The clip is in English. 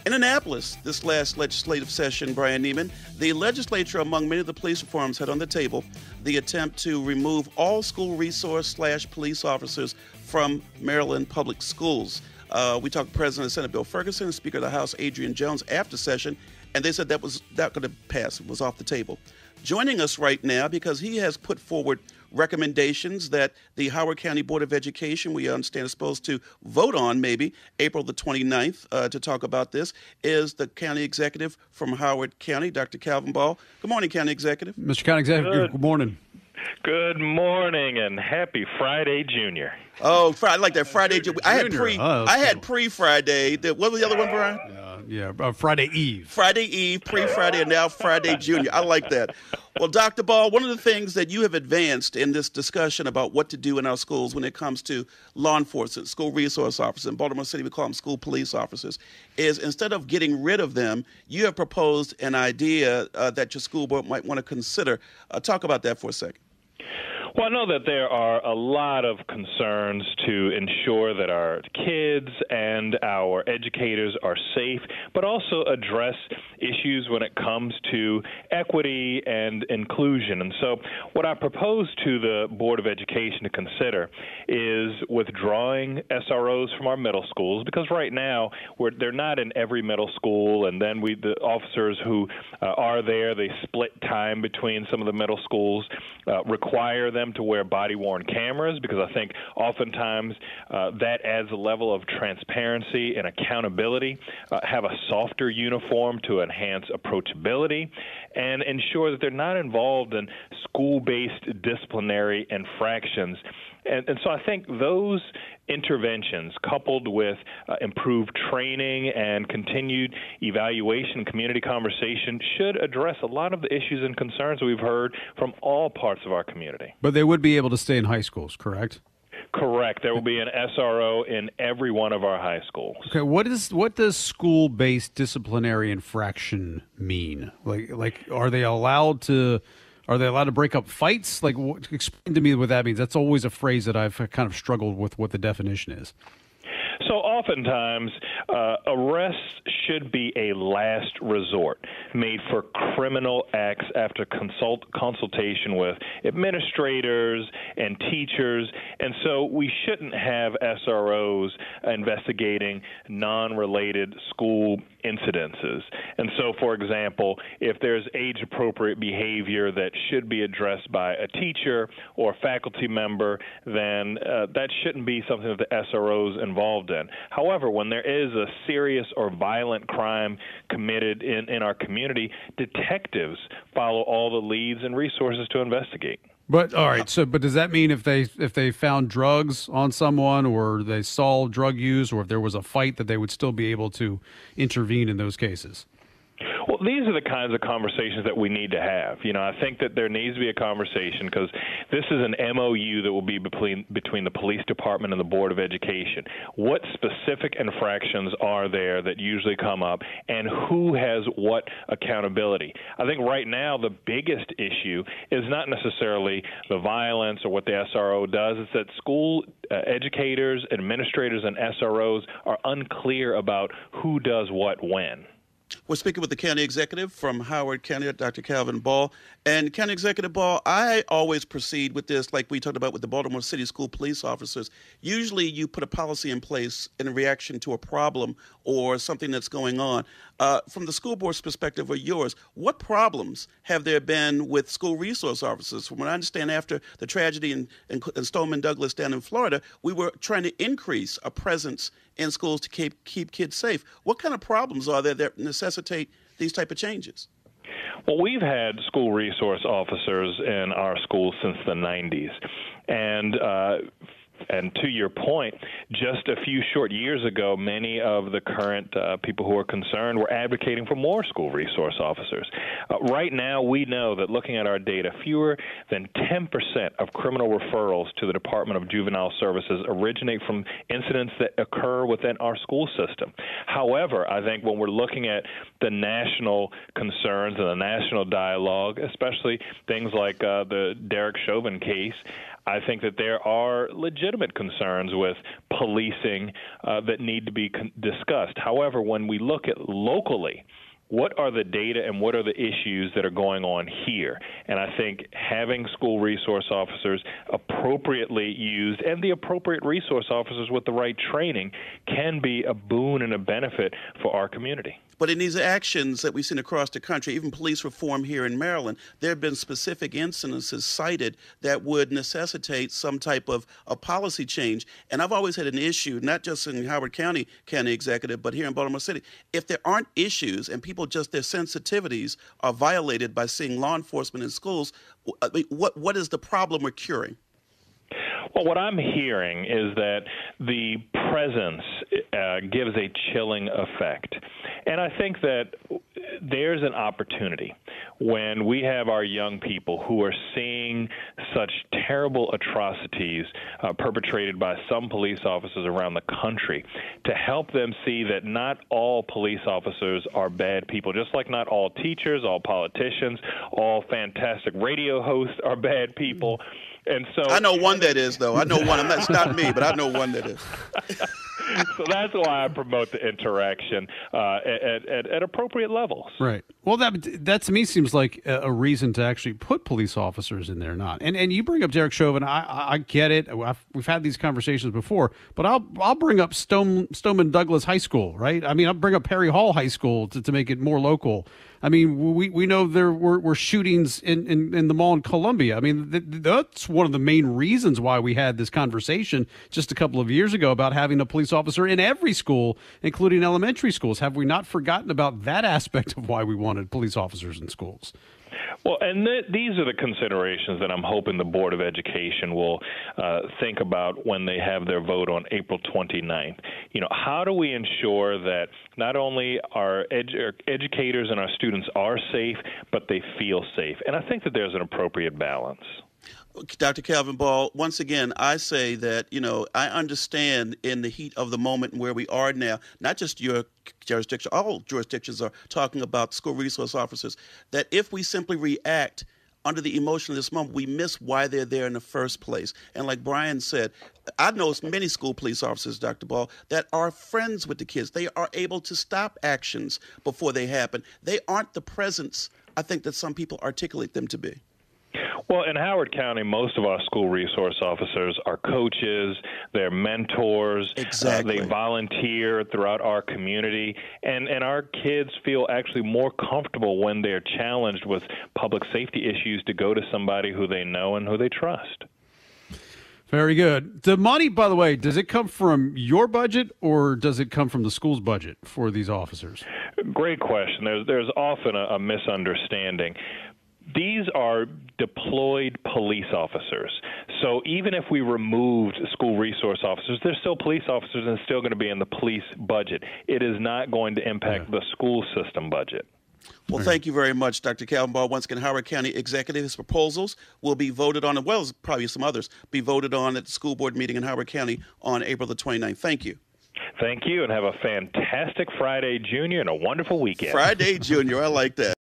In Annapolis, this last legislative session, Brian Neiman, the legislature, among many of the police reforms, had on the table the attempt to remove all school resource/police officers from Maryland public schools. We talked to President of Senate Bill Ferguson and Speaker of the House Adrian Jones after session, and they said that was not going to pass. It was off the table. Joining us right now, because he has put forward recommendations that the Howard County Board of Education, we understand, is supposed to vote on maybe April the 29th to talk about this, is the county executive from Howard County, Dr. Calvin Ball. Good morning, County Executive. Mr. County Executive, good morning. Good morning and happy Friday, Junior. Oh, I like that Friday. I had pre-Friday. What was the other one, Brian? Friday Eve. Friday Eve, pre-Friday, and now Friday Junior. I like that. Well, Dr. Ball, one of the things that you have advanced in this discussion about what to do in our schools when it comes to law enforcement, school resource officers, in Baltimore City we call them school police officers, is instead of getting rid of them, you have proposed an idea that your school board might want to consider. Talk about that for a second. Well, I know that there are a lot of concerns to ensure that our kids and our educators are safe, but also address issues when it comes to equity and inclusion. And so what I propose to the Board of Education to consider is withdrawing SROs from our middle schools, because right now they're not in every middle school, and then the officers who are there, they split time between some of the middle schools, require them to wear body-worn cameras, because I think oftentimes that adds a level of transparency and accountability, have a softer uniform to enhance approachability, and ensure that they're not involved in school-based disciplinary infractions. And so I think those interventions, coupled with improved training and continued evaluation and community conversation, should address a lot of the issues and concerns we've heard from all parts of our community. But they would be able to stay in high schools, correct? Correct. There will be an SRO in every one of our high schools. Okay. What does school-based disciplinary infraction mean? Like, are they allowed to break up fights? Like, explain to me what that means. That's always a phrase that I've kind of struggled with what the definition is. So oftentimes, arrests should be a last resort made for criminal acts after consultation with administrators and teachers. And so we shouldn't have SROs investigating non-related school incidences. And so, for example, if there's age-appropriate behavior that should be addressed by a teacher or a faculty member, then that shouldn't be something that the SRO is involved in. However, when there is a serious or violent crime committed in our community, detectives follow all the leads and resources to investigate. But all right, but does that mean if they found drugs on someone, or they saw drug use, or if there was a fight, that they would still be able to intervene in those cases? Well, these are the kinds of conversations that we need to have. I think that there needs to be a conversation, because this is an MOU that will be between the police department and the Board of Education. What specific infractions are there that usually come up, and who has what accountability? I think right now the biggest issue is not necessarily the violence or what the SRO does. It's that school educators, administrators, and SROs are unclear about who does what when. We're speaking with the county executive from Howard County, Dr. Calvin Ball. And County Executive Ball, I always proceed with this like we talked about with the Baltimore City School police officers. Usually you put a policy in place in reaction to a problem or something that's going on. From the school board's perspective or yours, what problems have there been with school resource officers? From what I understand, after the tragedy in Stoneman Douglas down in Florida, we were trying to increase a presence in schools to keep kids safe. What kind of problems are there that necessitate these type of changes? Well, we've had school resource officers in our schools since the 90s. And to your point, just a few short years ago, many of the current people who are concerned were advocating for more school resource officers. Right now, we know that looking at our data, fewer than 10% of criminal referrals to the Department of Juvenile Services originate from incidents that occur within our school system. However, I think when we're looking at the national concerns and the national dialogue, especially things like the Derek Chauvin case, I think that there are legitimate concerns with policing that need to be discussed. However, when we look at locally, what are the data and what are the issues that are going on here? And I think having school resource officers appropriately used and the appropriate resource officers with the right training can be a boon and a benefit for our community. But in these actions that we've seen across the country, even police reform here in Maryland, there have been specific incidences cited that would necessitate some type of a policy change. And I've always had an issue, not just in Howard County Executive, but here in Baltimore City. If there aren't issues and people just their sensitivities are violated by seeing law enforcement in schools, what is the problem we're curing? Well, what I'm hearing is that the presence gives a chilling effect. And I think that there's an opportunity when we have our young people who are seeing such terrible atrocities perpetrated by some police officers around the country to help them see that not all police officers are bad people, just like not all teachers, all politicians, all fantastic radio hosts are bad people. And so I know one that is, though. I know one. It's not me, but I know one that is. So that's why I promote the interaction at appropriate levels. Right. Well, that to me seems like a reason to actually put police officers in there, not. And you bring up Derek Chauvin. I get it. We've had these conversations before, but I'll bring up Stoneman Douglas High School, right? I mean, I'll bring up Perry Hall High School to make it more local. I mean, we know there were shootings in the mall in Columbia. I mean, that's one of the main reasons why we had this conversation just a couple of years ago about having a police officer in every school, including elementary schools. Have we not forgotten about that aspect of why we wanted police officers in schools? Well, and these are the considerations that I'm hoping the Board of Education will think about when they have their vote on April 29th. You know, how do we ensure that not only our educators and our students are safe, but they feel safe? And I think that there's an appropriate balance. Dr. Calvin Ball, once again, I say that, I understand in the heat of the moment where we are now, not just your jurisdiction, all jurisdictions are talking about school resource officers, that if we simply react under the emotion of this moment, we miss why they're there in the first place. And like Brian said, I know many school police officers, Dr. Ball, that are friends with the kids. They are able to stop actions before they happen. They aren't the presence, I think, that some people articulate them to be. Well, in Howard County, most of our school resource officers are coaches, they're mentors. Exactly. They volunteer throughout our community, and our kids feel actually more comfortable when they're challenged with public safety issues to go to somebody who they know and who they trust. Very good. The money, by the way, does it come from your budget or does it come from the school's budget for these officers? Great question. There's often a misunderstanding. These are deployed police officers. So even if we removed school resource officers, they're still police officers and still going to be in the police budget. It is not going to impact the school system budget. Well, thank you very much, Dr. Calvin Ball. Once again, Howard County Executive, his proposals will be voted on, as well as probably some others, be voted on at the school board meeting in Howard County on April the 29th. Thank you. Thank you, and have a fantastic Friday, Junior, and a wonderful weekend. Friday, Junior. I like that.